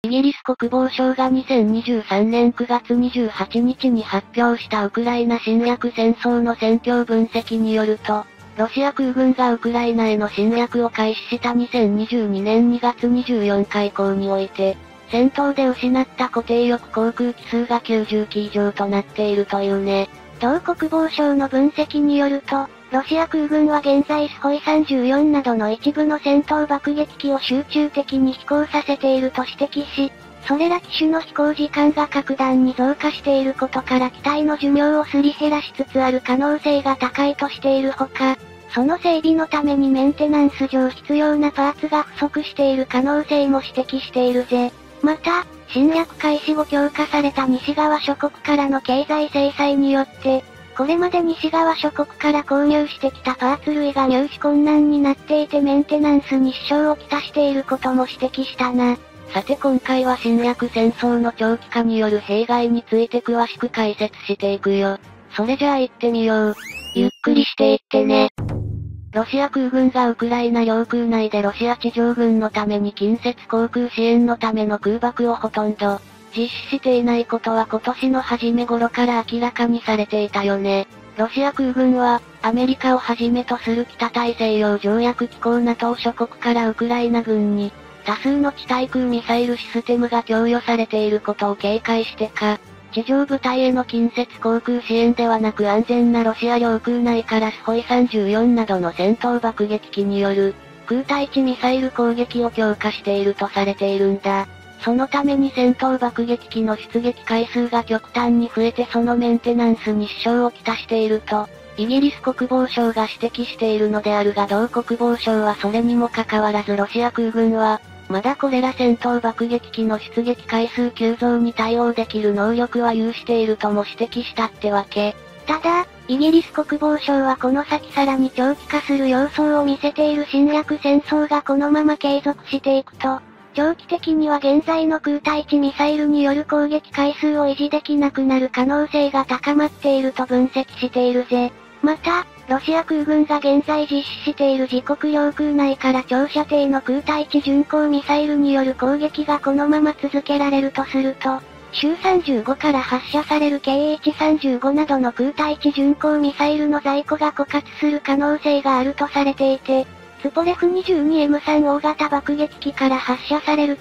イギリス国防省が2023年9月28日に発表したウクライナ侵略戦争の戦況分析によると、ロシア空軍がウクライナへの侵略を開始した2022年2月24日以降において、戦闘で失った固定翼航空機数が90機以上となっているというね。 同国防省の分析によると、ロシア空軍は現在スホイ34などの一部の戦闘爆撃機を集中的に飛行させていると指摘し、それら機種の飛行時間が格段に増加していることから機体の寿命をすり減らしつつある可能性が高いとしているほか、その整備のためにメンテナンス上必要なパーツが不足している可能性も指摘しているぜ。また、侵略開始後強化された西側諸国からの経済制裁によって、これまで西側諸国から購入してきたパーツ類が入手困難になっていてメンテナンスに支障をきたしていることも指摘したな。 さて今回は侵略戦争の長期化による弊害について詳しく解説していくよ。それじゃあ行ってみよう。 ゆっくりしていってね。 ロシア空軍がウクライナ領空内でロシア地上軍のために近接航空支援のための空爆をほとんど実施していないことは今年の初め頃から明らかにされていたよね。ロシア空軍は、アメリカをはじめとする北大西洋条約機構 NATO 諸国からウクライナ軍に、多数の地対空ミサイルシステムが供与されていることを警戒してか、地上部隊への近接航空支援ではなく安全なロシア領空内からスホイ34などの戦闘爆撃機による空対地ミサイル攻撃を強化しているとされているんだ。そのために戦闘爆撃機の出撃回数が極端に増えてそのメンテナンスに支障をきたしていると、イギリス国防省が指摘しているのであるが同国防省はそれにもかかわらずロシア空軍は、まだこれら戦闘爆撃機の出撃回数急増に対応できる能力は有しているとも指摘したってわけ。 ただ、イギリス国防省はこの先さらに長期化する様相を見せている侵略戦争がこのまま継続していくと、長期的には現在の空対地ミサイルによる攻撃回数を維持できなくなる可能性が高まっていると分析しているぜ。また、ロシア空軍が現在実施している自国領空内から長射程の空対地巡航ミサイルによる攻撃がこのまま続けられるとすると、週35から発射される KH-35 などの空対地巡航ミサイルの在庫が枯渇する可能性があるとされていて、ツポレフ 22M3 大型爆撃機から発射される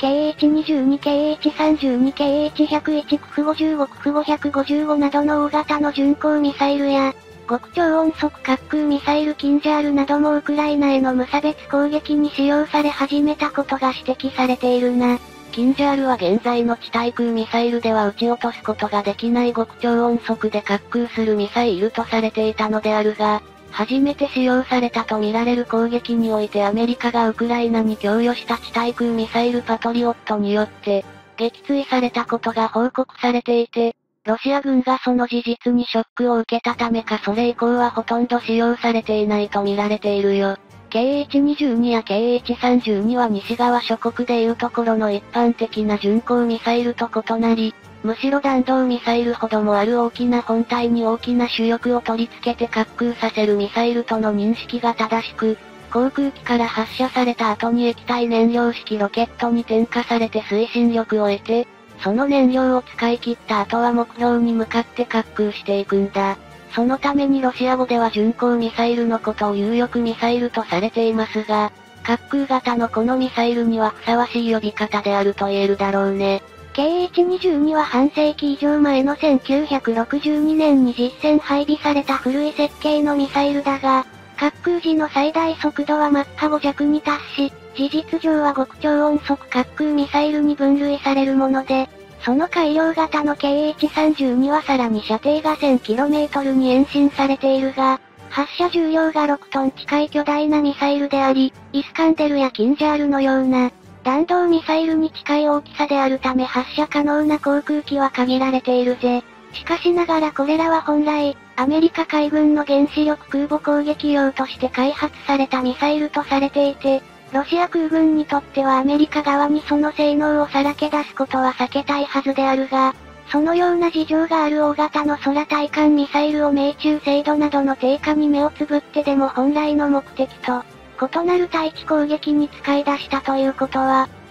KH-22、KH-32、KH-101、クフ55、クフ555などの大型の巡航ミサイルや、極超音速滑空ミサイルキンジャールなどもウクライナへの無差別攻撃に使用され始めたことが指摘されているな。 キンジャールは現在の地対空ミサイルでは撃ち落とすことができない極超音速で滑空するミサイルとされていたのであるが、初めて使用されたとみられる攻撃においてアメリカがウクライナに供与した地対空ミサイルパトリオットによって、撃墜されたことが報告されていて、ロシア軍がその事実にショックを受けたためかそれ以降はほとんど使用されていないと見られているよ。KH-22 や KH-32 は西側諸国でいうところの一般的な巡航ミサイルと異なり、むしろ弾道ミサイルほどもある大きな本体に大きな主翼を取り付けて滑空させるミサイルとの認識が正しく、航空機から発射された後に液体燃料式ロケットに点火されて推進力を得て、その燃料を使い切った後は目標に向かって滑空していくんだ。そのためにロシア語では巡航ミサイルのことを有力ミサイルとされていますが、滑空型のこのミサイルにはふさわしい呼び方であると言えるだろうね。 KH-22 は半世紀以上前の1962年に実戦配備された古い設計のミサイルだが、滑空時の最大速度はマッハ5弱に達し、事実上は極超音速滑空ミサイルに分類されるもので、その改良型の KH-32 はさらに射程が 1000km に延伸されているが、発射重量が6トン近い巨大なミサイルであり、イスカンデルやキンジャールのような、弾道ミサイルに近い大きさであるため発射可能な航空機は限られているぜ。しかしながらこれらは本来、アメリカ海軍の原子力空母攻撃用として開発されたミサイルとされていて、ロシア空軍にとってはアメリカ側にその性能をさらけ出すことは避けたいはずであるが、そのような事情がある大型の空対艦ミサイルを命中精度などの低下に目をつぶってでも本来の目的と、異なる対地攻撃に使い出したということは、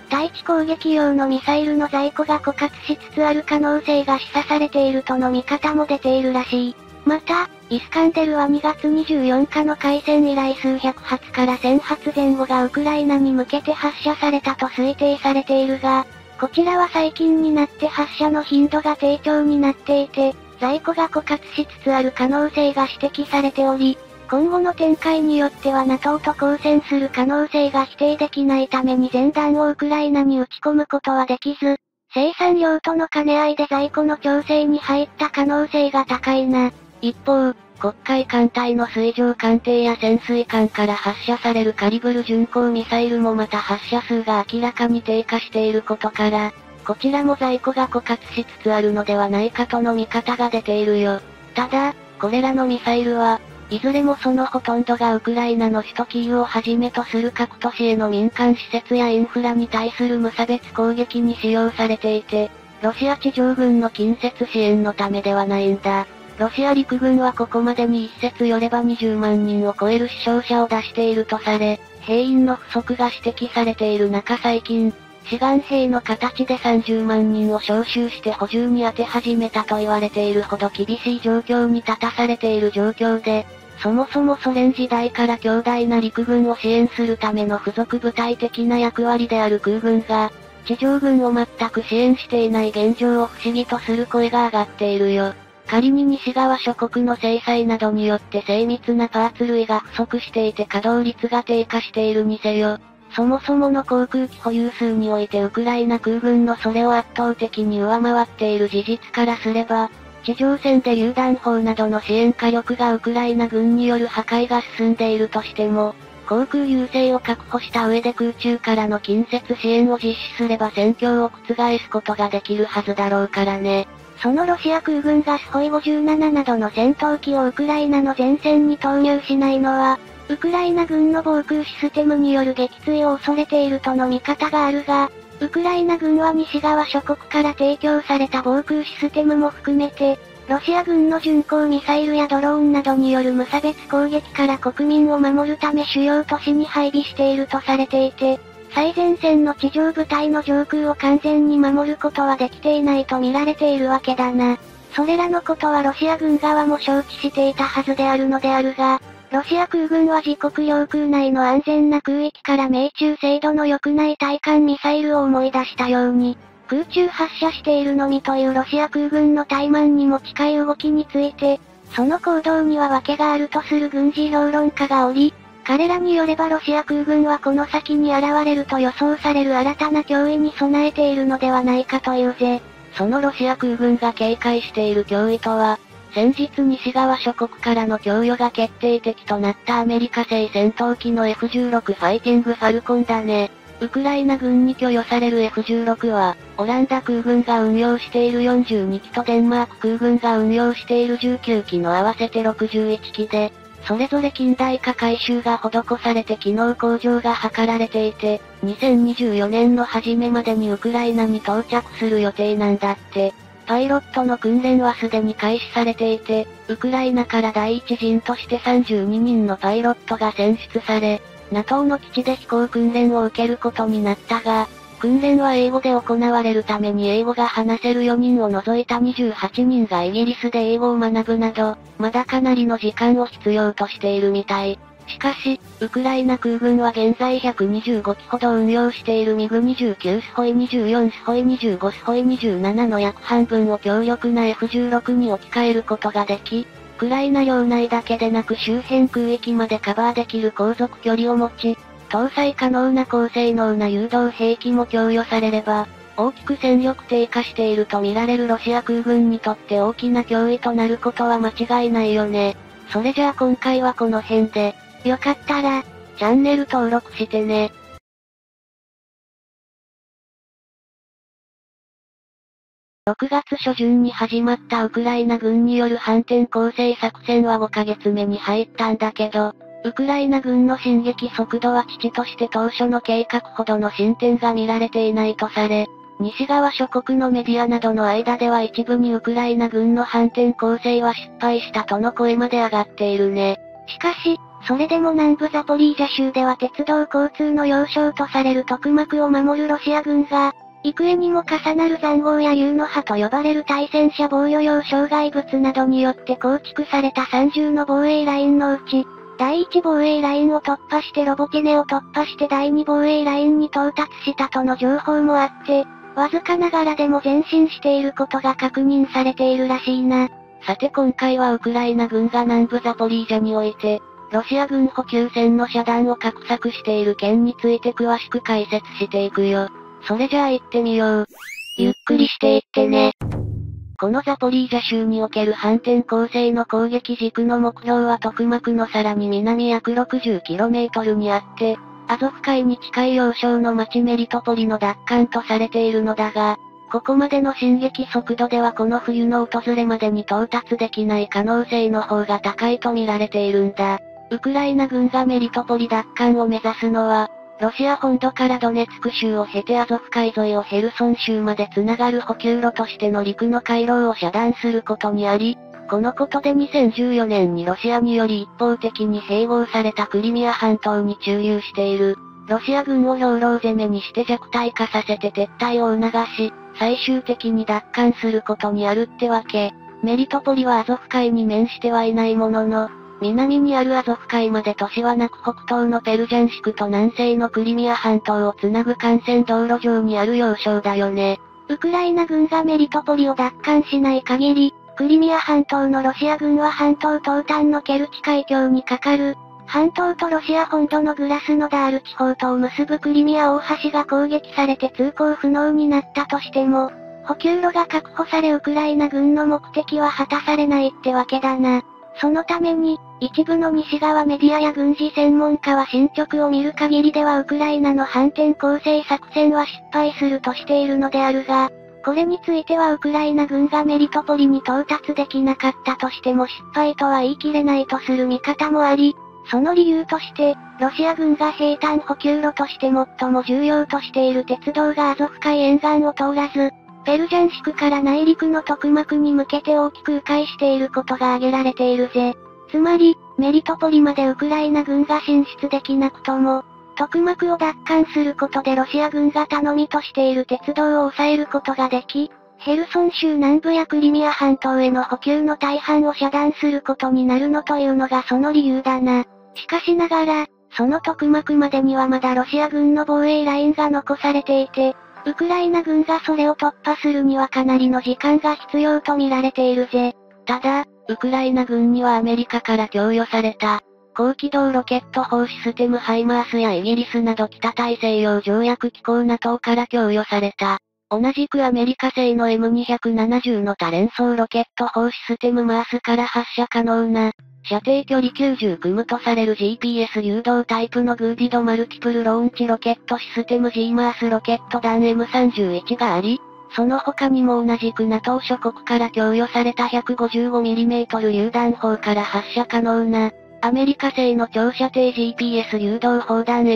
対地攻撃用のミサイルの在庫が枯渇しつつある可能性が示唆されているとの見方も出ているらしい。また、イスカンデルは2月24日の開戦以来数百発から1000発前後がウクライナに向けて発射されたと推定されているが、こちらは最近になって発射の頻度が低調になっていて、在庫が枯渇しつつある可能性が指摘されており、今後の展開によっては NATO と交戦する可能性が否定できないために全弾をウクライナに撃ち込むことはできず、生産量との兼ね合いで在庫の調整に入った可能性が高いな。 一方、黒海艦隊の水上艦艇や潜水艦から発射されるカリブル巡航ミサイルもまた発射数が明らかに低下していることから、こちらも在庫が枯渇しつつあるのではないかとの見方が出ているよ。ただ、これらのミサイルは、いずれもそのほとんどがウクライナの首都キーウをはじめとする各都市への民間施設やインフラに対する無差別攻撃に使用されていて、ロシア地上軍の近接支援のためではないんだ。ロシア陸軍はここまでに一説よれば20万人を超える死傷者を出しているとされ、兵員の不足が指摘されている中最近、志願兵の形で30万人を招集して補充に当て始めたと言われているほど厳しい状況に立たされている状況で、そもそもソ連時代から強大な陸軍を支援するための付属部隊的な役割である空軍が、地上軍を全く支援していない現状を不思議とする声が上がっているよ。仮に西側諸国の制裁などによって精密なパーツ類が不足していて稼働率が低下しているにせよ、そもそもの航空機保有数においてウクライナ空軍のそれを圧倒的に上回っている事実からすれば、地上戦で榴弾砲などの支援火力がウクライナ軍による破壊が進んでいるとしても、航空優勢を確保した上で空中からの近接支援を実施すれば戦況を覆すことができるはずだろうからね。 そのロシア空軍がスホイ57などの戦闘機をウクライナの前線に投入しないのは、ウクライナ軍の防空システムによる撃墜を恐れているとの見方があるが、ウクライナ軍は西側諸国から提供された防空システムも含めて、ロシア軍の巡航ミサイルやドローンなどによる無差別攻撃から国民を守るため主要都市に配備しているとされていて、最前線の地上部隊の上空を完全に守ることはできていないと見られているわけだな。それらのことはロシア軍側も承知していたはずであるのであるが、ロシア空軍は自国領空内の安全な空域から命中精度の良くない対艦ミサイルを思い出したように、空中発射しているのみというロシア空軍の怠慢にも近い動きについて、その行動には訳があるとする軍事評論家がおり、彼らによればロシア空軍はこの先に現れると予想される新たな脅威に備えているのではないかというぜ。 そのロシア空軍が警戒している脅威とは、先日西側諸国からの供与が決定的となったアメリカ製戦闘機の F16 ファイティングファルコンだね。ウクライナ軍に供与される F16 は、オランダ空軍が運用している42機とデンマーク空軍が運用している19機の合わせて61機で、それぞれ近代化改修が施されて機能向上が図られていて、2024年の初めまでにウクライナに到着する予定なんだって。パイロットの訓練はすでに開始されていて、ウクライナから第一陣として32人のパイロットが選出され、NATO の基地で飛行訓練を受けることになったが、訓練は英語で行われるために英語が話せる4人を除いた28人がイギリスで英語を学ぶなど、まだかなりの時間を必要としているみたい。しかし、ウクライナ空軍は現在125機ほど運用しているミグ29スホイ24スホイ25スホイ27の約半分を強力な F16 に置き換えることができ、ウクライナ領内だけでなく周辺空域までカバーできる航続距離を持ち、搭載可能な高性能な誘導兵器も供与されれば、大きく戦力低下していると見られるロシア空軍にとって大きな脅威となることは間違いないよね。それじゃあ今回はこの辺で、よかったら、チャンネル登録してね。6月初旬に始まったウクライナ軍による反転攻勢作戦は5ヶ月目に入ったんだけど、ウクライナ軍の進撃速度は遅々として当初の計画ほどの進展が見られていないとされ、西側諸国のメディアなどの間では一部にウクライナ軍の反転攻勢は失敗したとの声まで上がっているね。 しかし、 それでも南部ザポリージャ州では鉄道交通の要衝とされるトクマクを守るロシア軍が、幾重にも重なる塹壕や竜の歯と呼ばれる対戦車防御用障害物などによって構築された30の防衛ラインのうち、第1防衛ラインを突破してロボティネを突破して第2防衛ラインに到達したとの情報もあって、わずかながらでも前進していることが確認されているらしいな。 さて今回はウクライナ軍が南部ザポリージャにおいて、ロシア軍補給線の遮断を画策している件について詳しく解説していくよ。それじゃあ行ってみよう。 ゆっくりしていってね。 このザポリージャ州における反転攻勢の攻撃軸の目標はトクマクのさらに南約 60km にあって、アゾフ海に近い要衝の町メリトポリの奪還とされているのだが、ここまでの進撃速度ではこの冬の訪れまでに到達できない可能性の方が高いと見られているんだ。ウクライナ軍がメリトポリ奪還を目指すのは、ロシア本土からドネツク州を経てアゾフ海沿いをヘルソン州まで繋がる補給路としての陸の回廊を遮断することにあり、このことで2014年にロシアにより一方的に併合されたクリミア半島に駐留している、ロシア軍を兵糧攻めにして弱体化させて撤退を促し、最終的に奪還することにあるってわけ。メリトポリはアゾフ海に面してはいないものの、南にあるアゾフ海まで都市はなく北東のペルジャンシクと南西のクリミア半島をつなぐ幹線道路上にある要衝だよね。 ウクライナ軍がメリトポリを奪還しない限り、クリミア半島のロシア軍は半島東端のケルチ海峡に架かる、半島とロシア本土のグラスノダール地方とを結ぶクリミア大橋が攻撃されて通行不能になったとしても、補給路が確保されウクライナ軍の目的は果たされないってわけだな。そのために、一部の西側メディアや軍事専門家は進捗を見る限りではウクライナの反転攻勢作戦は失敗するとしているのであるが、これについてはウクライナ軍がメリトポリに到達できなかったとしても失敗とは言い切れないとする見方もあり、その理由として、ロシア軍が兵站補給路として最も重要としている鉄道がアゾフ海沿岸を通らず、ペルジャンシクから内陸のトクマクに向けて大きく迂回していることが挙げられているぜ。つまり、メリトポリまでウクライナ軍が進出できなくとも、トクマクを奪還することでロシア軍が頼みとしている鉄道を抑えることができ、ヘルソン州南部やクリミア半島への補給の大半を遮断することになるのというのがその理由だな。しかしながら、そのトクマクまでにはまだロシア軍の防衛ラインが残されていて、ウクライナ軍がそれを突破するにはかなりの時間が必要と見られているぜ。 ただ、ウクライナ軍にはアメリカから供与された、高機動ロケット砲システムハイマースやイギリスなど北大西洋条約機構 NATO から供与された。同じくアメリカ製の M270 の多連装ロケット砲システムマースから発射可能な、射程距離90組むとされる GPS 誘導タイプのグーディドマルティプルローンチロケットシステム G マースロケット弾 M31 があり、その他にも同じく NATO 諸国から供与された 155mm 榴弾砲から発射可能な、アメリカ製の長射程 GPS 誘導砲弾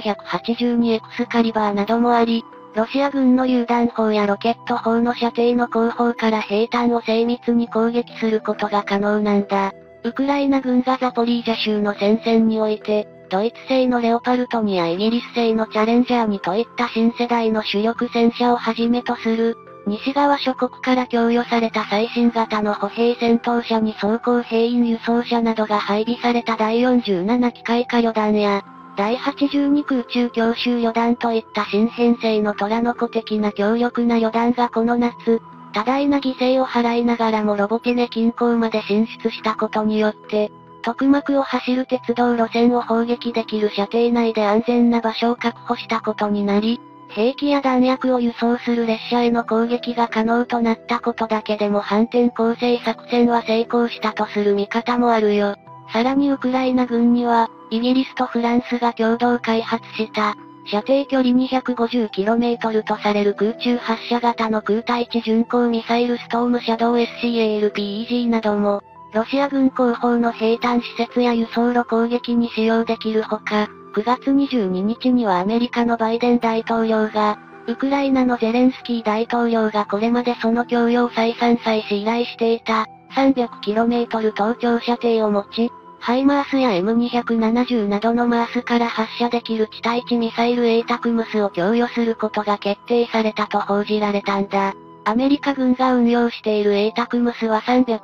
M982X カリバーなどもあり、ロシア軍の榴弾砲やロケット砲の射程の後方から兵站を精密に攻撃することが可能なんだ。ウクライナ軍がザポリージャ州の戦線において、ドイツ製のレオパルト2やイギリス製のチャレンジャー2といった新世代の主力戦車をはじめとする、西側諸国から供与された最新型の歩兵戦闘車に装甲兵員輸送車などが配備された第47機械化旅団や、第82空中強襲旅団といった新編成の虎の子的な強力な旅団がこの夏、多大な犠牲を払いながらもロボティネ近郊まで進出したことによって、トクマクを走る鉄道路線を砲撃できる射程内で安全な場所を確保したことになり、兵器や弾薬を輸送する列車への攻撃が可能となったことだけでも反転攻勢作戦は成功したとする見方もあるよ。さらにウクライナ軍には、イギリスとフランスが共同開発した、射程距離 250km とされる空中発射型の空対地巡航ミサイルストームシャドウ SCALPEG なども、ロシア軍後方の兵站施設や輸送路攻撃に使用できるほか、9月22日にはアメリカのバイデン大統領が、ウクライナのゼレンスキー大統領がこれまでその供与を再三再し依頼していた、300km 登頂射程を持ち、 ハイマースや M270 などのマースから発射できる地対地ミサイルATACMSを供与することが決定されたと報じられたんだ。アメリカ軍が運用しているATACMSは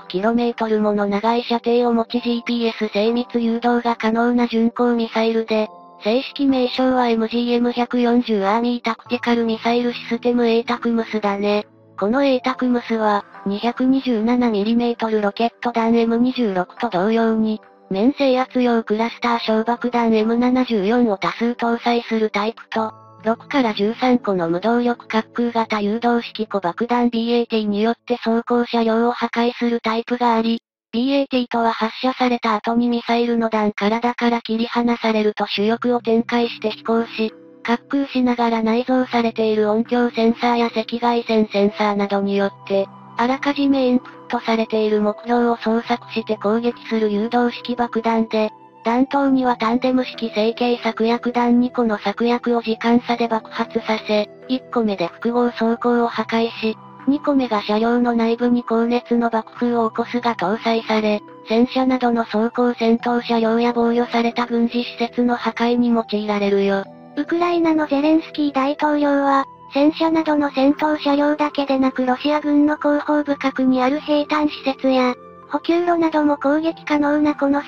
300km もの長い射程を持ち GPS 精密誘導が可能な巡航ミサイルで、正式名称は MGM140 アーミータクティカルミサイルシステム ATACMS だね。この ATACMS は、227mm ロケット弾 M26 と同様に、面制圧用クラスター小爆弾 M74 を多数搭載するタイプと、6から13個の無動力滑空型誘導式小爆弾 BAT によって装甲車両を破壊するタイプがあり、BAT とは発射された後にミサイルの弾体から切り離されると主翼を展開して飛行し、滑空しながら内蔵されている音響センサーや赤外線センサーなどによって、あらかじめインプットされている目標を捜索して攻撃する誘導式爆弾で、弾頭にはタンデム式成型策薬弾2個の策薬を時間差で爆発させ、1個目で複合装甲を破壊し、2個目が車両の内部に高熱の爆風を起こすが搭載され、戦車などの装甲戦闘車両や防御された軍事施設の破壊に用いられるよ。 ウクライナのゼレンスキー大統領は、戦車などの戦闘車両だけでなくロシア軍の後方深くにある兵站施設や、補給路なども攻撃可能なこの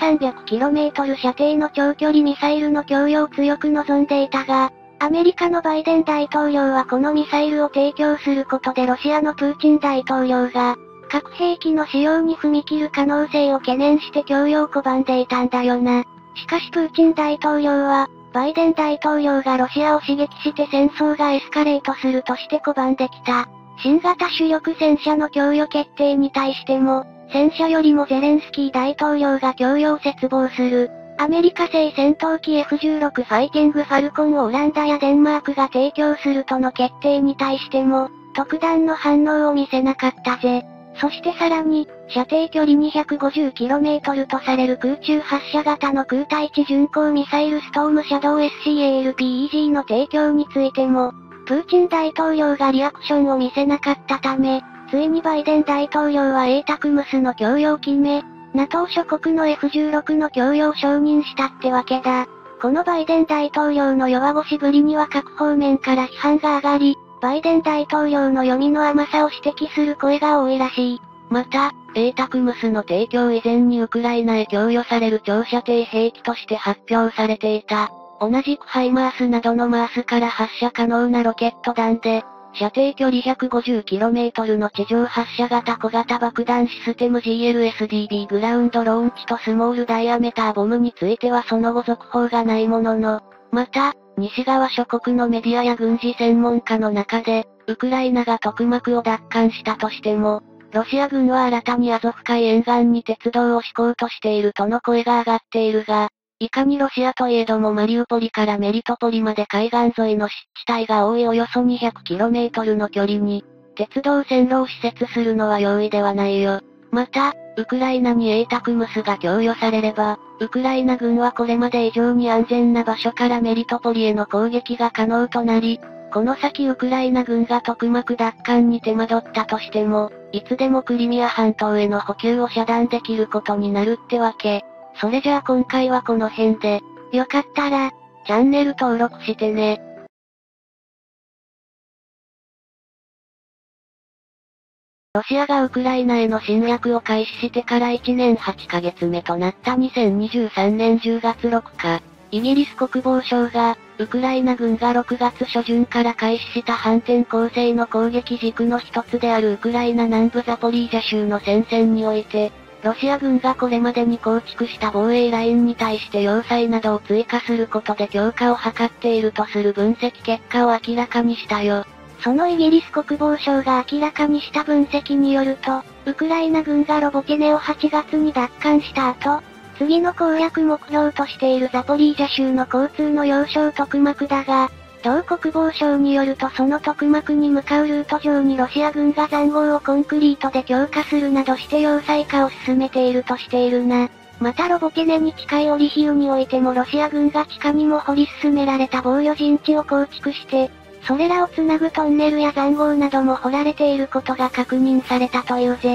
300km 射程の長距離ミサイルの供与を強く望んでいたが、アメリカのバイデン大統領はこのミサイルを提供することでロシアのプーチン大統領が、核兵器の使用に踏み切る可能性を懸念して供与を拒んでいたんだよな。しかしプーチン大統領は、バイデン大統領がロシアを刺激して戦争がエスカレートするとして拒んできた。新型主力戦車の供与決定に対しても、戦車よりもゼレンスキー大統領が供与を切望する。アメリカ製戦闘機 F16 ファイティングファルコンをオランダやデンマークが提供するとの決定に対しても、特段の反応を見せなかったぜ。そしてさらに、射程距離 250km とされる空中発射型の空対地巡航ミサイルストームシャドウ SCALPEG の提供についても、プーチン大統領がリアクションを見せなかったため、ついにバイデン大統領は ATACMS の供与を決め、NATO 諸国の F16 の供与を承認したってわけだ。このバイデン大統領の弱腰ぶりには各方面から批判が上がり、バイデン大統領の読みの甘さを指摘する声が多いらしい。 また、ATACMS の提供以前にウクライナへ供与される長射程兵器として発表されていた。同じくハイマースなどのマースから発射可能なロケット弾で、射程距離 150km の地上発射型小型爆弾システム GLSDB グラウンドローンチとスモールダイアメターボムについてはその後続報がないものの、また、西側諸国のメディアや軍事専門家の中で、ウクライナがトクマクを奪還したとしても、ロシア軍は新たにアゾフ海沿岸に鉄道を敷こうとしているとの声が上がっているが、いかにロシアといえどもマリウポリからメリトポリまで海岸沿いの湿地帯が多いおよそ 200km の距離に、鉄道線路を施設するのは容易ではないよ。また、ウクライナに ATACMS が供与されれば、ウクライナ軍はこれまで以上に安全な場所からメリトポリへの攻撃が可能となり、この先ウクライナ軍がトクマク奪還に手間取ったとしても、いつでもクリミア半島への補給を遮断できることになるってわけ。それじゃあ今回はこの辺で、 よかったら、 チャンネル登録してね。ロシアがウクライナへの侵略を開始してから1年8ヶ月目となった2023年10月6日、イギリス国防省が、ウクライナ軍が6月初旬から開始した反転攻勢の攻撃軸の一つであるウクライナ南部ザポリージャ州の戦線において、ロシア軍がこれまでに構築した防衛ラインに対して要塞などを追加することで強化を図っているとする分析結果を明らかにしたよ。 そのイギリス国防省が明らかにした分析によると、ウクライナ軍がロボティネを8月に奪還した後、次の攻略目標としているザポリージャ州の交通の要衝トクマクだが、同国防省によるとそのトクマクに向かうルート上にロシア軍が塹壕をコンクリートで強化するなどして要塞化を進めているとしているな。またロボティネに近いオリヒウにおいてもロシア軍が地下にも掘り進められた防御陣地を構築して、それらをつなぐトンネルや塹壕なども掘られていることが確認されたというぜ。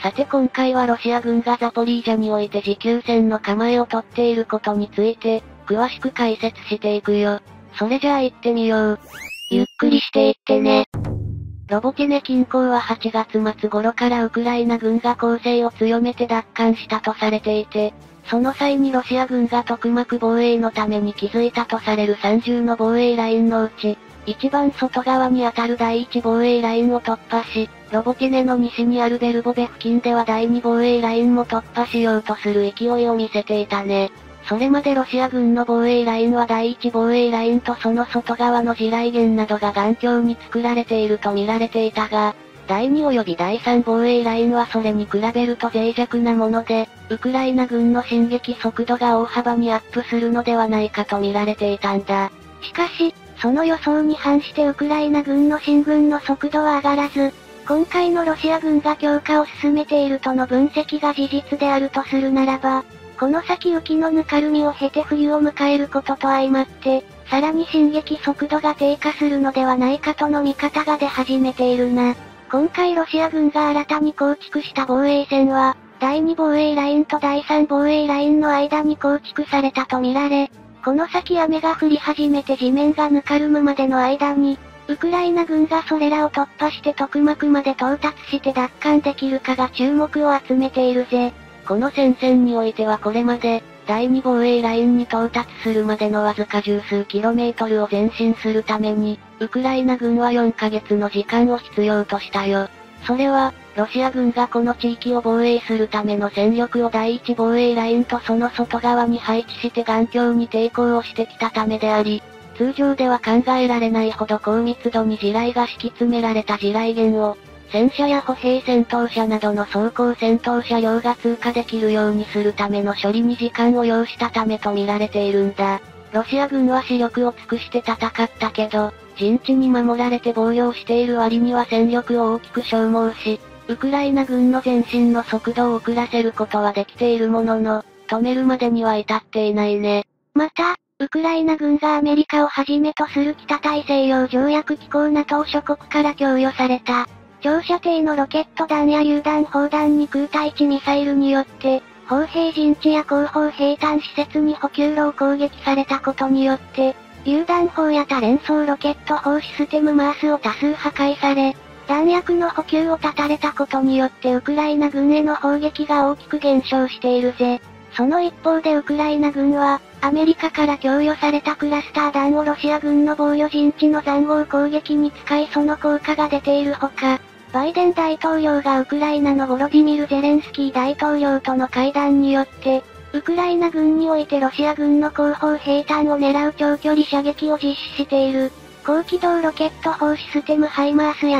さて今回はロシア軍がザポリージャにおいて持久戦の構えをとっていることについて、詳しく解説していくよ。それじゃあ行ってみよう。 ゆっくりしていってね。 ロボティネ近郊は8月末頃からウクライナ軍が攻勢を強めて奪還したとされていて、その際にロシア軍が特幕防衛のために築いたとされる30の防衛ラインのうち、一番外側にあたる第1防衛ラインを突破し、ロボティネの西にあるベルボベ付近では第2防衛ラインも突破しようとする勢いを見せていたね。それまでロシア軍の防衛ラインは第1防衛ラインとその外側の地雷原などが頑強に作られていると見られていたが、第2及び第3防衛ラインはそれに比べると脆弱なもので、ウクライナ軍の進撃速度が大幅にアップするのではないかと見られていたんだ。 しかし、その予想に反してウクライナ軍の進軍の速度は上がらず、今回のロシア軍が強化を進めているとの分析が事実であるとするならば、この先雪のぬかるみを経て冬を迎えることと相まって、さらに進撃速度が低下するのではないかとの見方が出始めているな。今回ロシア軍が新たに構築した防衛線は、第2防衛ラインと第3防衛ラインの間に構築されたとみられ、この先雨が降り始めて地面がぬかるむまでの間に、ウクライナ軍がそれらを突破して特幕まで到達して奪還できるかが注目を集めているぜ。 この戦線においてはこれまで、第2防衛ラインに到達するまでのわずか十数キロメートルを前進するために、ウクライナ軍は4ヶ月の時間を必要としたよ。それは、ロシア軍がこの地域を防衛するための戦力を第1防衛ラインとその外側に配置して頑強に抵抗をしてきたためであり、通常では考えられないほど高密度に地雷が敷き詰められた地雷原を、戦車や歩兵戦闘車などの装甲戦闘車両が通過できるようにするための処理に時間を要したためと見られているんだ。ロシア軍は死力を尽くして戦ったけど、陣地に守られて防御をしている割には戦力を大きく消耗し、ウクライナ軍の前進の速度を遅らせることはできているものの、止めるまでには至っていないね。 また、ウクライナ軍がアメリカをはじめとする北大西洋条約機構 NATO 諸国から供与された、長射程のロケット弾や榴弾砲弾に空対地ミサイルによって、砲兵陣地や後方兵站施設に補給路を攻撃されたことによって、榴弾砲や多連装ロケット砲システムマースを多数破壊され、弾薬の補給を断たれたことによってウクライナ軍への砲撃が大きく減少しているぜ。その一方でウクライナ軍は、アメリカから供与されたクラスター弾をロシア軍の防御陣地の塹壕攻撃に使いその効果が出ているほか、バイデン大統領がウクライナのボロディミル・ゼレンスキー大統領との会談によって、ウクライナ軍においてロシア軍の後方兵站を狙う長距離射撃を実施している、高機動ロケット砲システムハイマースや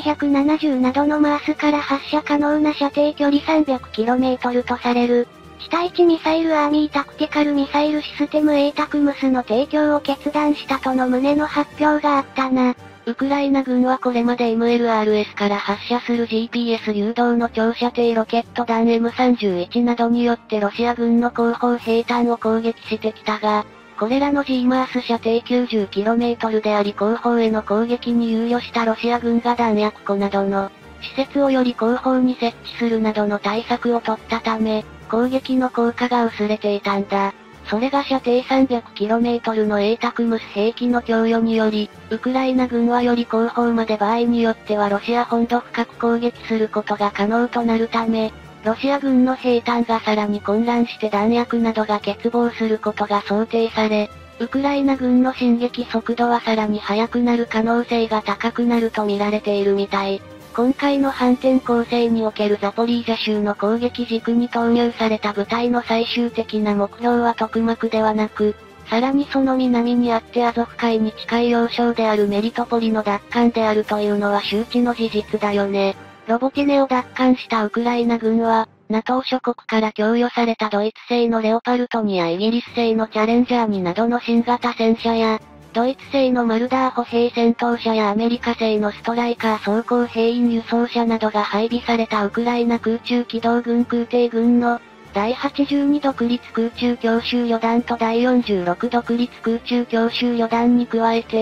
M270 などのマースから発射可能な射程距離 300km とされる、地対地ミサイルアーミータクティカルミサイルシステム ATACMS の提供を決断したとの旨の発表があったな。 ウクライナ軍はこれまで MLRS から発射する GPS 誘導の長射程ロケット弾 M31 などによってロシア軍の後方兵站を攻撃してきたが、これらの GMARS 射程 90km であり後方への攻撃に猶予したロシア軍が弾薬庫などの施設をより後方に設置するなどの対策を取ったため、攻撃の効果が薄れていたんだ。それが射程 300km の ATACMS 兵器の供与により、ウクライナ軍はより後方まで場合によってはロシア本土深く攻撃することが可能となるため、ロシア軍の兵站がさらに混乱して弾薬などが欠乏することが想定され、ウクライナ軍の進撃速度はさらに速くなる可能性が高くなると見られているみたい。今回の反転攻勢におけるザポリージャ州の攻撃軸に投入された部隊の最終的な目標は特幕ではなく、さらにその南にあってアゾフ海に近い要衝であるメリトポリの奪還であるというのは周知の事実だよね。ロボティネを奪還したウクライナ軍は、NATO 諸国から供与されたドイツ製のレオパルト2やイギリス製のチャレンジャー2などの新型戦車や、ドイツ製のマルダー歩兵戦闘車やアメリカ製のストライカー装甲兵員輸送車などが配備されたウクライナ空中機動軍空挺軍の第82独立空中強襲旅団と第46独立空中強襲旅団に加えて、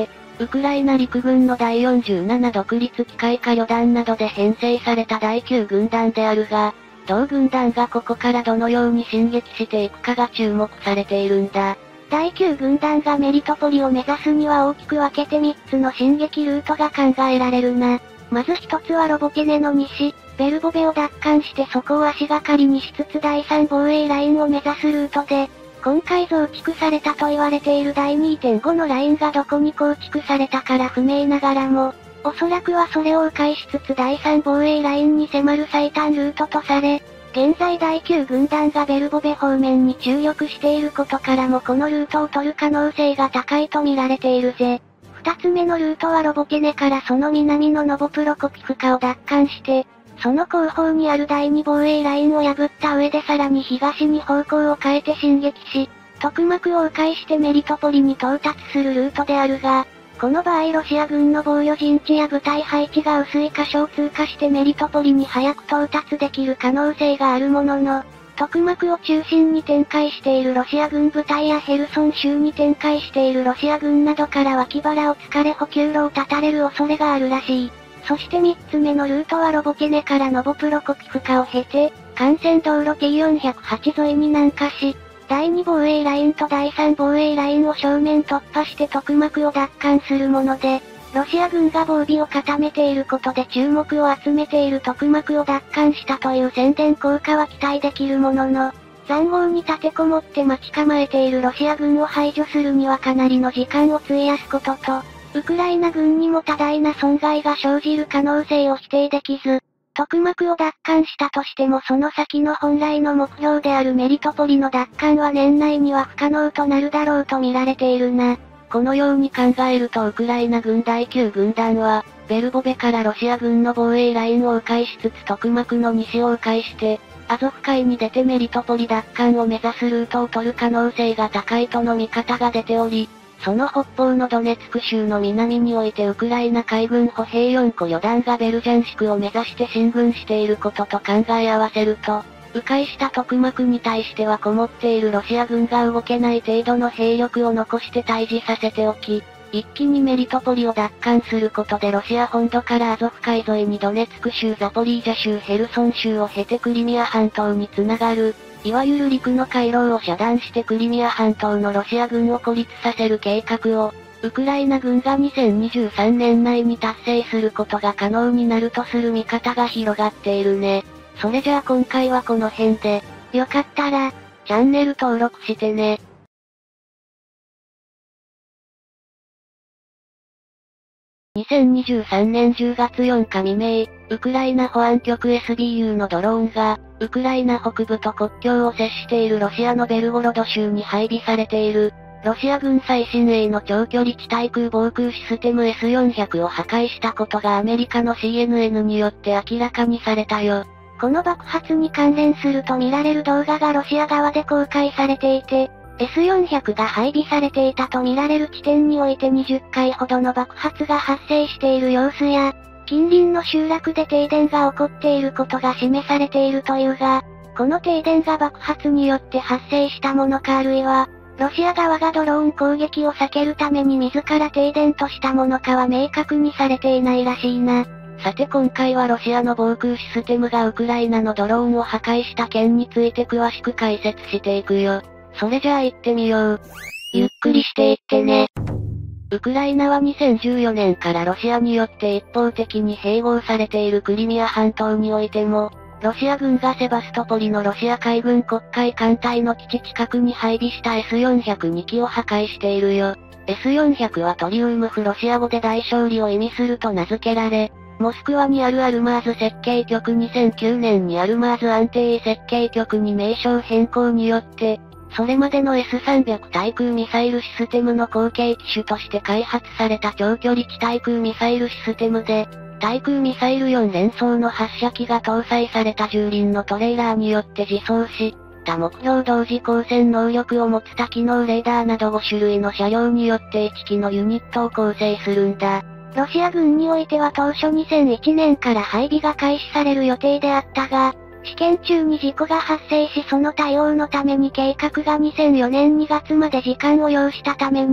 ウクライナ陸軍の第47独立機械化旅団などで編成された第9軍団であるが、同軍団がここからどのように進撃していくかが注目されているんだ。 第9軍団がメリトポリを目指すには大きく分けて3つの進撃ルートが考えられるな。まず1つはロボテネの西、ベルボベを奪還してそこを足がかりにしつつ第3防衛ラインを目指すルートで、今回増築されたと言われている第 2.5 のラインがどこに構築されたから不明ながらも、おそらくはそれを迂回しつつ第3防衛ラインに迫る最短ルートとされ、現在第9軍団がベルボベ方面に注力していることからもこのルートを取る可能性が高いと見られているぜ。二つ目のルートはロボテネからその南のノボプロコピフカを奪還して、その後方にある第2防衛ラインを破った上でさらに東に方向を変えて進撃し、トクマクを迂回してメリトポリに到達するルートであるが、この場合ロシア軍の防御陣地や部隊配置が薄い箇所を通過してメリトポリに早く到達できる可能性があるものの、トクマクを中心に展開しているロシア軍部隊やヘルソン州に展開しているロシア軍などから脇腹を突かれ補給路を断たれる恐れがあるらしい。そして3つ目のルートはロボテネからノボプロコピフカを経て、幹線道路 T408 沿いに南下し、第2防衛ラインと第3防衛ラインを正面突破してトクマクを奪還するもので、ロシア軍が防備を固めていることで注目を集めているトクマクを奪還したという宣伝効果は期待できるものの、塹壕に立てこもって待ち構えているロシア軍を排除するにはかなりの時間を費やすことと、ウクライナ軍にも多大な損害が生じる可能性を否定できず、トクマクを奪還したとしてもその先の本来の目標であるメリトポリの奪還は年内には不可能となるだろうと見られているな。 このように考えるとウクライナ軍第9軍団は、ベルボベからロシア軍の防衛ラインを迂回しつつトクマクの西を迂回して、アゾフ海に出てメリトポリ奪還を目指すルートを取る可能性が高いとの見方が出ており、その北方のドネツク州の南においてウクライナ海軍歩兵4個旅団がベルジャンシクを目指して進軍していることと考え合わせると、迂回したトクマクに対してはこもっているロシア軍が動けない程度の兵力を残して対峙させておき、一気にメリトポリを奪還することでロシア本土からアゾフ海沿いにドネツク州ザポリージャ州ヘルソン州を経てクリミア半島につながる、いわゆる陸の回廊を遮断してクリミア半島のロシア軍を孤立させる計画を、ウクライナ軍が2023年内に達成することが可能になるとする見方が広がっているね。それじゃあ今回はこの辺で、 よかったら、 チャンネル登録してね。2023年10月4日未明、ウクライナ保安局 SBU のドローンが、ウクライナ北部と国境を接しているロシアのベルゴロド州に配備されている、ロシア軍最新鋭の長距離地対空防空システム S400 を破壊したことがアメリカの CNN によって明らかにされたよ。 この爆発に関連すると見られる動画がロシア側で公開されていて、S400 が配備されていたと見られる地点において20回ほどの爆発が発生している様子や、近隣の集落で停電が起こっていることが示されているというが、この停電が爆発によって発生したものかあるいは、ロシア側がドローン攻撃を避けるために自ら停電としたものかは明確にされていないらしいな。 さて今回はロシアの防空システムがウクライナのドローンを破壊した件について詳しく解説していくよ。それじゃあ行ってみよう。 ゆっくりしていってね。 ウクライナは2014年からロシアによって一方的に併合されているクリミア半島においても、ロシア軍がセバストポリのロシア海軍黒海艦隊の基地近くに配備した S402 機を破壊しているよ。S400 はトリウムフロシア語で大勝利を意味すると名付けられ、モスクワにあるアルマーズ設計局2009年にアルマーズ安定設計局に名称変更によって、それまでの S300 対空ミサイルシステムの後継機種として開発された長距離地対空ミサイルシステムで、対空ミサイル4連装の発射機が搭載された重輪のトレーラーによって自走し、多目標同時光線能力を持つ多機能レーダーなど5種類の車両によって1機のユニットを構成するんだ。 ロシア軍においては当初2001年から配備が開始される予定であったが、試験中に事故が発生しその対応のために計画が2004年2月まで時間を要したために、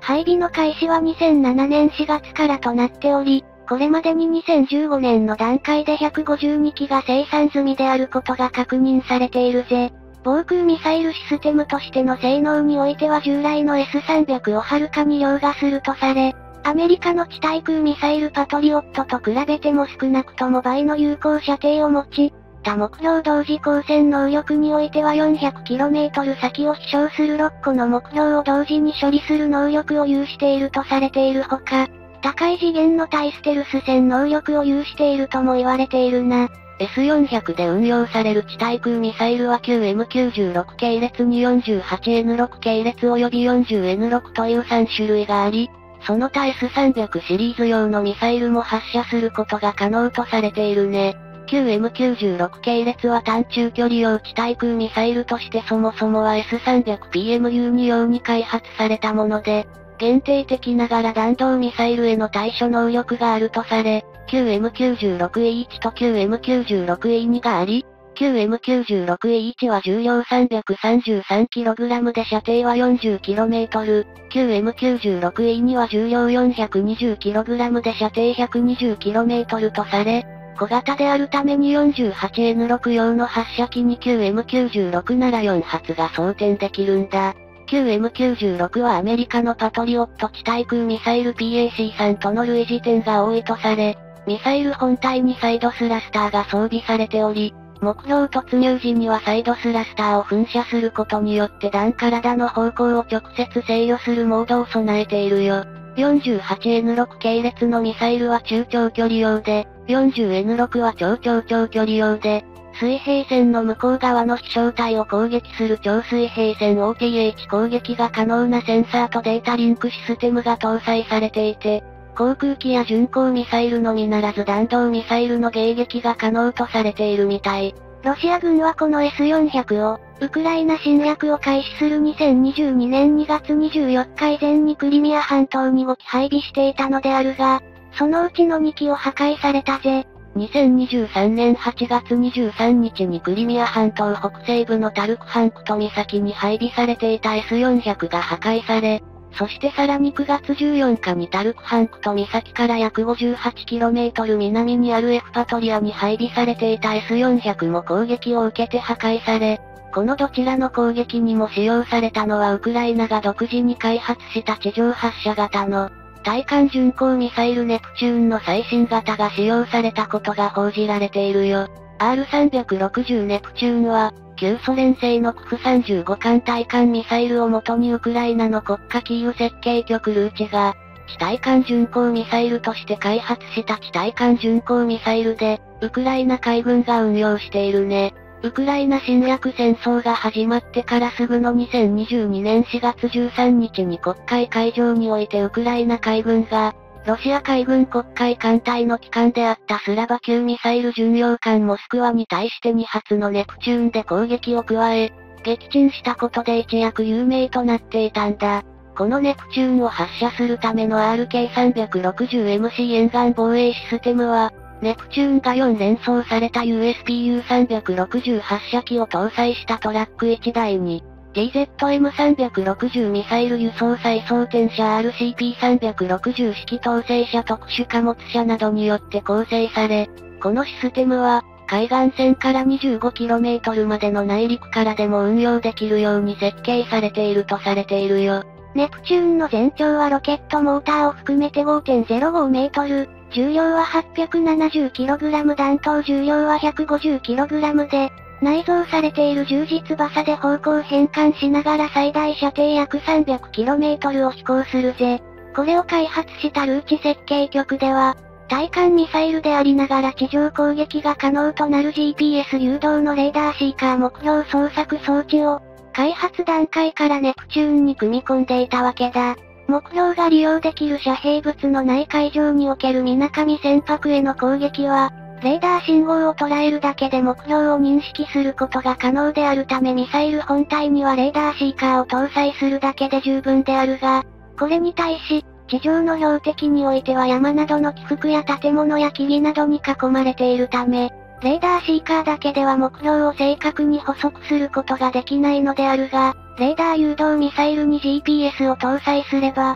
配備の開始は2007年4月からとなっており、これまでに2015年の段階で152機が生産済みであることが確認されているぜ。防空ミサイルシステムとしての性能においては従来の S300 をはるかに凌駕するとされ、アメリカの地対空ミサイルパトリオットと比べても少なくとも倍の有効射程を持ち、他目標同時光線能力においては 400km 先を飛翔する6個の目標を同時に処理する能力を有しているとされているほか、高い次元の対ステルス戦能力を有しているとも言われているな。 S400 で運用される地対空ミサイルは 9M96 系列に 48N6 系列及び 40N6 という3種類があり、その他 S300 シリーズ用のミサイルも発射することが可能とされているね。9M96 系列は短中距離用地対空ミサイルとしてそもそもは S300PMU2 用に開発されたもので、限定的ながら弾道ミサイルへの対処能力があるとされ、9M96A1 と 9M96A2 があり、9M96A1 は重量 333kg で射程は 40km、9M96A2 は重量 420kg で射程 120km とされ、小型であるために 48N6 用の発射機に 9M96 なら4発が装填できるんだ。9M96 はアメリカのパトリオット地対空ミサイル PAC3 との類似点が多いとされ、ミサイル本体にサイドスラスターが装備されており、目標突入時にはサイドスラスターを噴射することによって弾体の方向を直接制御するモードを備えているよ。48N6 系列のミサイルは中長距離用で、40N6 は超長距離用で、水平線の向こう側の飛翔体を攻撃する超水平線 OTH 攻撃が可能なセンサーとデータリンクシステムが搭載されていて、航空機や巡航ミサイルのみならず弾道ミサイルの迎撃が可能とされているみたい。 ロシア軍はこの S400 を、ウクライナ侵略を開始する2022年2月24日以前にクリミア半島に5機配備していたのであるが、そのうちの2機を破壊されたぜ。 2023年8月23日にクリミア半島北西部のタルクハンクト岬に配備されていた S400 が破壊され、そしてさらに9月14日にタルクハンクト岬から約 58km 南にあるエフパトリアに配備されていた S400 も攻撃を受けて破壊され、このどちらの攻撃にも使用されたのはウクライナが独自に開発した地上発射型の対艦巡航ミサイルネプチューンの最新型が使用されたことが報じられているよ。R360 ネプチューンは、旧ソ連製のクフ35艦対艦ミサイルを元にウクライナの国家キーウ設計局ルーチが、地対艦巡航ミサイルとして開発した地対艦巡航ミサイルで、ウクライナ海軍が運用しているね。ウクライナ侵略戦争が始まってからすぐの2022年4月13日に黒海海上においてウクライナ海軍が、ロシア海軍黒海艦隊の旗艦であったスラバ級ミサイル巡洋艦モスクワに対して2発のネプチューンで攻撃を加え、撃沈したことで一躍有名となっていたんだ。このネプチューンを発射するための RK360MC 沿岸防衛システムは、ネプチューンが4連装された USPU360 発射機を搭載したトラック1台に、TZM360 ミサイル輸送再装填車 RCP360 式統制車特殊貨物車などによって構成され、このシステムは、海岸線から 25km までの内陸からでも運用できるように設計されているとされているよ。 ネプチューンの全長はロケットモーターを含めて 5.05 メートル、重量は 870kg 弾頭重量は 150kg で、内蔵されている充実馬車で方向変換しながら最大射程約 300km を飛行するぜ。これを開発したルーチ設計局では、対艦ミサイルでありながら地上攻撃が可能となる GPS 誘導のレーダーシーカー目標捜索装置を、開発段階からネプチューンに組み込んでいたわけだ。目標が利用できる遮蔽物のない海上における水上船舶への攻撃は、レーダー信号を捉えるだけで目標を認識することが可能であるためミサイル本体にはレーダーシーカーを搭載するだけで十分であるが、これに対し、地上の標的においては山などの起伏や建物や木々などに囲まれているため、レーダーシーカーだけでは目標を正確に捕捉することができないのであるが、レーダー誘導ミサイルに GPS を搭載すれば、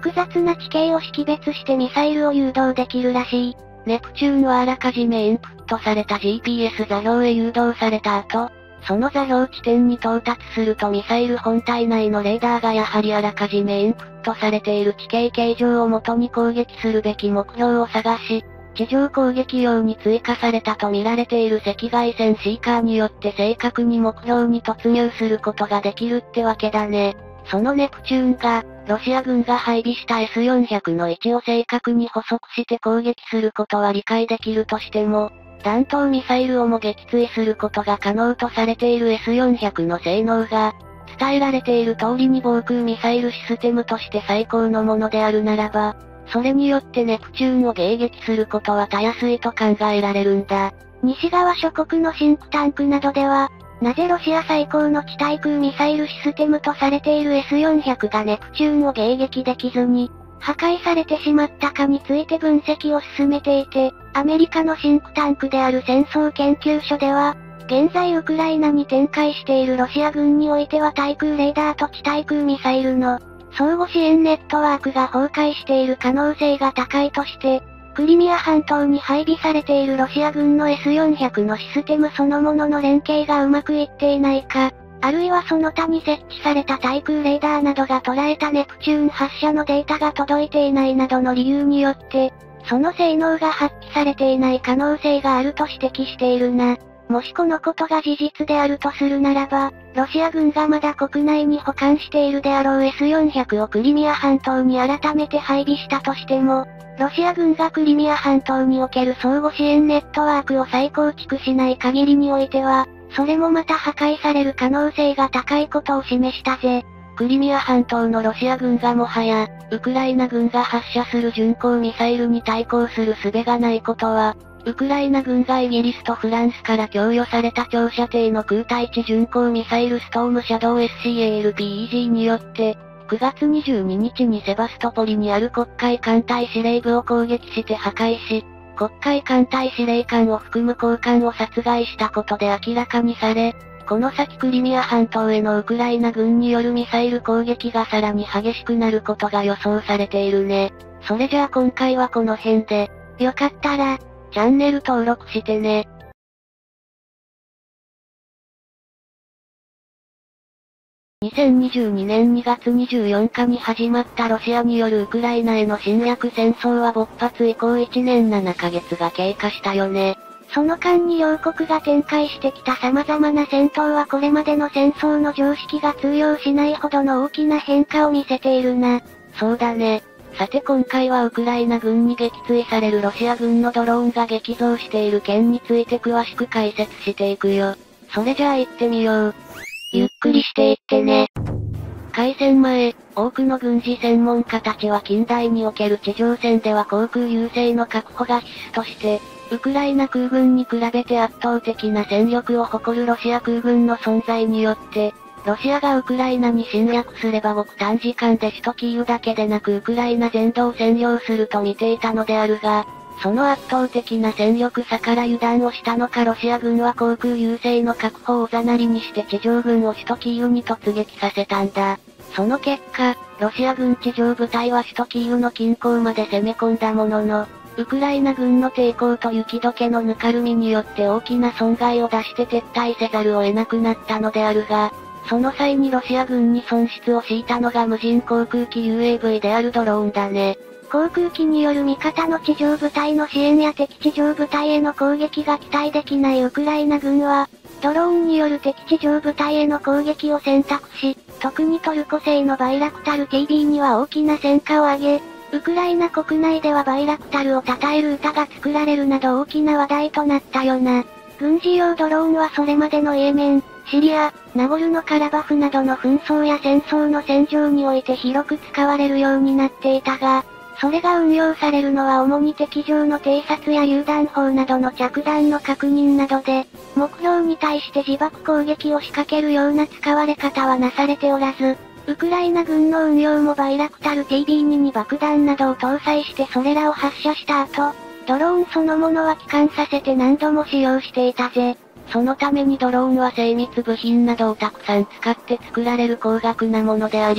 複雑な地形を識別してミサイルを誘導できるらしい。 ネプチューンはあらかじめインプットされた GPS 座標へ誘導された後、その座標地点に到達するとミサイル本体内のレーダーがやはりあらかじめインプットされている地形形状を元に攻撃するべき目標を探し、地上攻撃用に追加されたと見られている赤外線シーカーによって正確に目標に突入することができるってわけだね。そのネプチューンが、ロシア軍が配備した S400 の位置を正確に捕捉して攻撃することは理解できるとしても、弾頭ミサイルをも撃墜することが可能とされている S400 の性能が、伝えられている通りに防空ミサイルシステムとして最高のものであるならば、それによってネプチューンを迎撃することはたやすいと考えられるんだ。 西側諸国のシンクタンクなどでは、なぜロシア最高の地対空ミサイルシステムとされている S400 がネプチューンを迎撃できずに、破壊されてしまったかについて分析を進めていて、アメリカのシンクタンクである戦争研究所では、現在ウクライナに展開しているロシア軍においては対空レーダーと地対空ミサイルの相互支援ネットワークが崩壊している可能性が高いとして、クリミア半島に配備されているロシア軍の S400 のシステムそのものの連携がうまくいっていないか、あるいはその他に設置された対空レーダーなどが捉えたネプチューン発射のデータが届いていないなどの理由によって、その性能が発揮されていない可能性があると指摘しているな。もしこのことが事実であるとするならば、ロシア軍がまだ国内に保管しているであろう S400 をクリミア半島に改めて配備したとしても、ロシア軍がクリミア半島における相互支援ネットワークを再構築しない限りにおいては、それもまた破壊される可能性が高いことを示したぜ。 クリミア半島のロシア軍がもはや、ウクライナ軍が発射する巡航ミサイルに対抗する術がないことは、ウクライナ軍がイギリスとフランスから供与された長射程の空対地巡航ミサイルストームシャドウ SCALPEG によって、9月22日にセバストポリにある黒海艦隊司令部を攻撃して破壊し、黒海艦隊司令官を含む高官を殺害したことで明らかにされ、この先クリミア半島へのウクライナ軍によるミサイル攻撃がさらに激しくなることが予想されているね。それじゃあ今回はこの辺で、 よかったら、 チャンネル登録してね。2022年2月24日に始まったロシアによるウクライナへの侵略戦争は勃発以降1年7ヶ月が経過したよね。 その間に両国が展開してきた様々な戦闘はこれまでの戦争の常識が通用しないほどの大きな変化を見せているな。 そうだね。さて今回はウクライナ軍に撃墜されるロシア軍のドローンが激増している件について詳しく解説していくよ。それじゃあ行ってみよう。 ゆっくりしていってね。 開戦前、多くの軍事専門家たちは近代における地上戦では航空優勢の確保が必須として、ウクライナ空軍に比べて圧倒的な戦力を誇るロシア空軍の存在によって、ロシアがウクライナに侵略すればごく短時間で首都キーウだけでなくウクライナ全土を占領すると見ていたのであるが、その圧倒的な戦力差から油断をしたのかロシア軍は航空優勢の確保をおざなりにして地上軍を首都キーウに突撃させたんだ。その結果、ロシア軍地上部隊は首都キーウの近郊まで攻め込んだものの、ウクライナ軍の抵抗と雪解けのぬかるみによって大きな損害を出して撤退せざるを得なくなったのであるが、その際にロシア軍に損失を強いたのが無人航空機 UAV であるドローンだね。 航空機による味方の地上部隊の支援や敵地上部隊への攻撃が期待できないウクライナ軍は、ドローンによる敵地上部隊への攻撃を選択し、特にトルコ製のバイラクタル TB には大きな戦果を挙げ、ウクライナ国内ではバイラクタルを称える歌が作られるなど大きな話題となったよな。軍事用ドローンはそれまでのイエメン、シリア、ナゴルノカラバフなどの紛争や戦争の戦場において広く使われるようになっていたが、それが運用されるのは主に敵上の偵察や榴弾砲などの着弾の確認などで、目標に対して自爆攻撃を仕掛けるような使われ方はなされておらず、ウクライナ軍の運用もバイラクタル TB2 に爆弾などを搭載してそれらを発射した後、ドローンそのものは帰還させて何度も使用していたぜ。 そのためにドローンは精密部品などをたくさん使って作られる高額なものであり、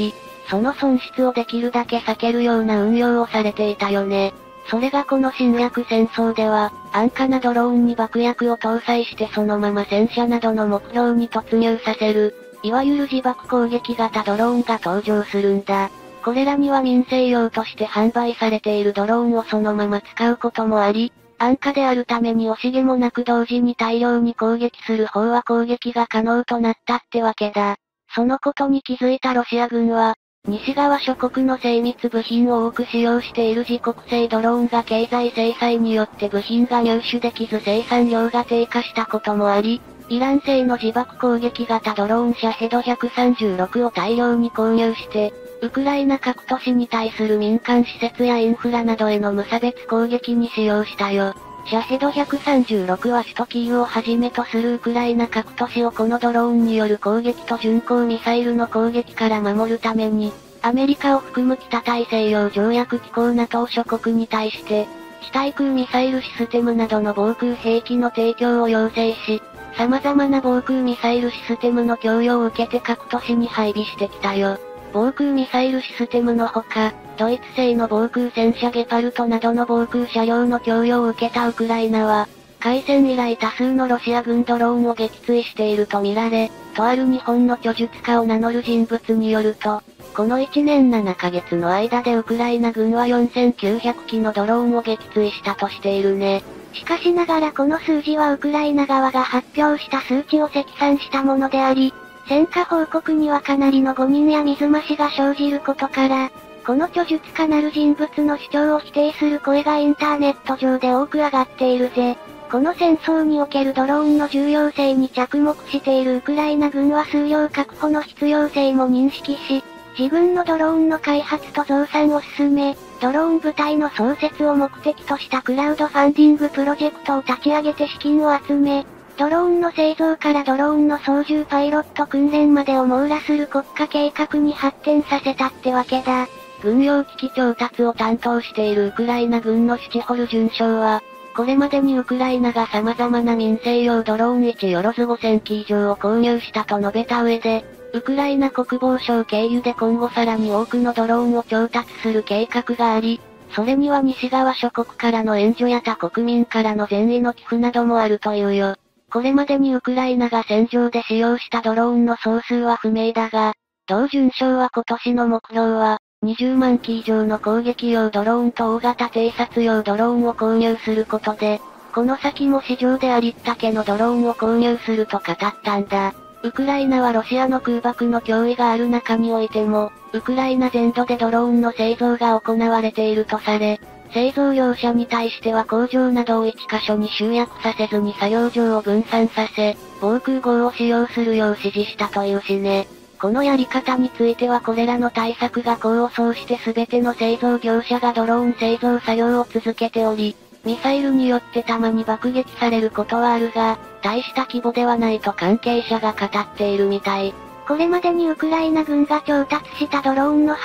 その損失をできるだけ避けるような運用をされていたよね。それがこの侵略戦争では、安価なドローンに爆薬を搭載してそのまま戦車などの目標に突入させる、いわゆる自爆攻撃型ドローンが登場するんだ。これらには民生用として販売されているドローンをそのまま使うこともあり、安価であるために惜しげもなく同時に大量に攻撃する方は攻撃が可能となったってわけだ。そのことに気づいたロシア軍は、西側諸国の精密部品を多く使用している自国製ドローンが経済制裁によって部品が入手できず生産量が低下したこともあり、イラン製の自爆攻撃型ドローンシャヘド136を大量に購入して、ウクライナ各都市に対する民間施設やインフラなどへの無差別攻撃に使用したよ。シャヘド136は首都キーウをはじめとするウクライナ各都市をこのドローンによる攻撃と巡航ミサイルの攻撃から守るために、アメリカを含む北大西洋条約機構 NATO 諸国に対して、地対空ミサイルシステムなどの防空兵器の提供を要請し、様々な防空ミサイルシステムの供与を受けて各都市に配備してきたよ。防空ミサイルシステムのほか、ドイツ製の防空戦車ゲパルトなどの防空車両の供与を受けたウクライナは、開戦以来多数のロシア軍ドローンを撃墜しているとみられ、とある日本の居術家を名乗る人物によると、この1年7ヶ月の間でウクライナ軍は4900機のドローンを撃墜したとしているね。 しかしながらこの数字はウクライナ側が発表した数値を積算したものであり、戦果報告にはかなりの誤認や水増しが生じることから、この居術家なる人物の主張を否定する声がインターネット上で多く上がっているぜ。この戦争におけるドローンの重要性に着目しているウクライナ軍は数量確保の必要性も認識し、自軍のドローンの開発と増産を進め、ドローン部隊の創設を目的としたクラウドファンディングプロジェクトを立ち上げて資金を集め、ドローンの製造からドローンの操縦パイロット訓練までを網羅する国家計画に発展させたってわけだ。 軍用機器調達を担当しているウクライナ軍のシチホル准将は、これまでにウクライナが様々な民生用ドローン1よろず5000機以上を購入したと述べた上で、ウクライナ国防省経由で今後さらに多くのドローンを調達する計画があり、それには西側諸国からの援助や他国民からの善意の寄付などもあるというよ。これまでにウクライナが戦場で使用したドローンの総数は不明だが、同准将は今年の目標は、20万機以上の攻撃用ドローンと大型偵察用ドローンを購入することで、この先も市場でありったけのドローンを購入すると語ったんだ。ウクライナはロシアの空爆の脅威がある中においても、ウクライナ全土でドローンの製造が行われているとされ、製造業者に対しては工場などを1カ所に集約させずに作業場を分散させ、防空壕を使用するよう指示したというしね。このやり方についてはこれらの対策が功を奏して全ての製造業者がドローン製造作業を続けており、ミサイルによってたまに爆撃されることはあるが、大した規模ではないと関係者が語っているみたい。 これまでにウクライナ軍が調達したドローンの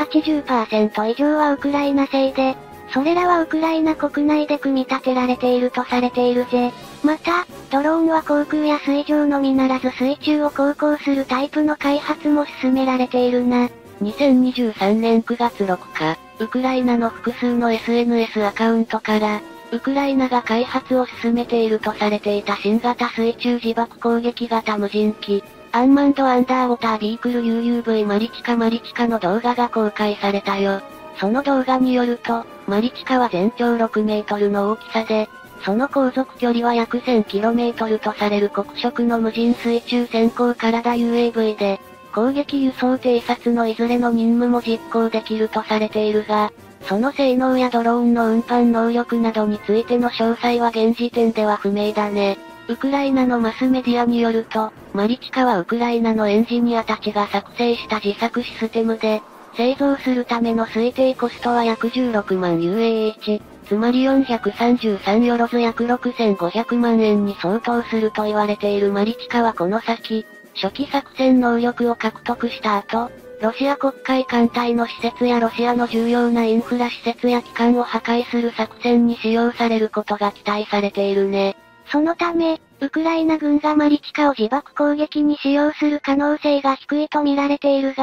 80% 以上はウクライナ製で、それらはウクライナ国内で組み立てられているとされているぜ。また、ドローンは航空や水上のみならず水中を航行するタイプの開発も進められているな。 2023年9月6日、ウクライナの複数の SNS アカウントから、ウクライナが開発を進めているとされていた新型水中自爆攻撃型無人機、アンマンド・アンダーウォター・ビークル UUV マリチカの動画が公開されたよ。その動画によると、マリチカは全長6メートルの大きさで、その航続距離は約 1000km とされる黒色の無人水中先行体 UAV で、攻撃輸送偵察のいずれの任務も実行できるとされているが、その性能やドローンの運搬能力などについての詳細は現時点では不明だね。ウクライナのマスメディアによると、マリチカはウクライナのエンジニアたちが作成した自作システムで、製造するための推定コストは約16万 UAH、つまり433よろず約6500万円に相当すると言われているマリチカはこの先、初期作戦能力を獲得した後、ロシア黒海艦隊の施設やロシアの重要なインフラ施設や機関を破壊する作戦に使用されることが期待されているね。 そのため、ウクライナ軍がマリチカを自爆攻撃に使用する可能性が低いと見られているが、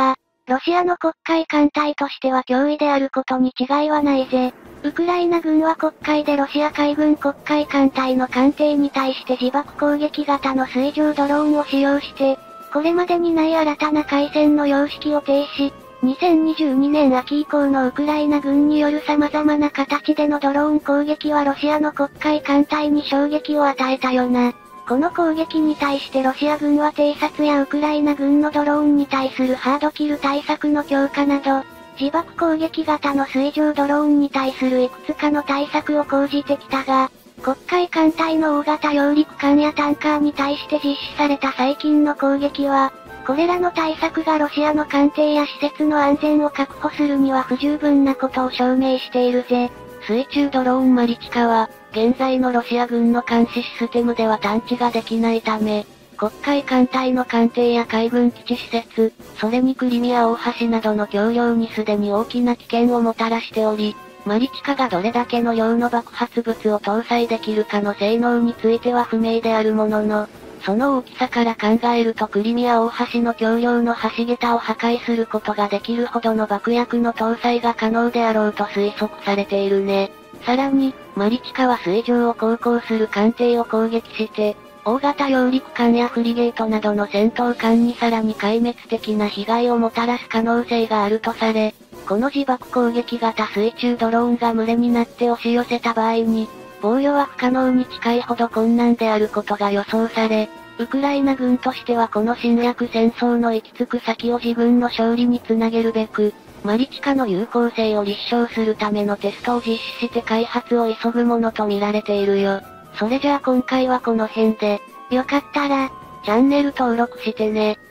ロシアの黒海艦隊としては脅威であることに違いはないぜ。ウクライナ軍は黒海でロシア海軍黒海艦隊の艦艇に対して自爆攻撃型の水上ドローンを使用して、これまでにない新たな海戦の様式を呈し、2022年秋以降のウクライナ軍による様々な形でのドローン攻撃はロシアの黒海艦隊に衝撃を与えたよな。この攻撃に対してロシア軍は偵察やウクライナ軍のドローンに対するハードキル対策の強化など、自爆攻撃型の水上ドローンに対するいくつかの対策を講じてきたが、黒海艦隊の大型揚陸艦やタンカーに対して実施された最近の攻撃は、これらの対策がロシアの艦艇や施設の安全を確保するには不十分なことを証明しているぜ。 水中ドローンマリチカは、現在のロシア軍の監視システムでは探知ができないため、黒海艦隊の艦艇や海軍基地施設、それにクリミア大橋などの橋梁にすでに大きな危険をもたらしており、マリチカがどれだけの量の爆発物を搭載できるかの性能については不明であるものの、その大きさから考えるとクリミア大橋の橋梁の橋桁を破壊することができるほどの爆薬の搭載が可能であろうと推測されているね。さらに、マリチカは水上を航行する艦艇を攻撃して、大型揚陸艦やフリゲートなどの戦闘艦にさらに壊滅的な被害をもたらす可能性があるとされ、この自爆攻撃型水中ドローンが群れになって押し寄せた場合に、防御は不可能に近いほど困難であることが予想され、ウクライナ軍としてはこの侵略戦争の行き着く先を自分の勝利につなげるべく、マリチカの有効性を立証するためのテストを実施して開発を急ぐものと見られているよ。それじゃあ今回はこの辺で、 よかったら、 チャンネル登録してね。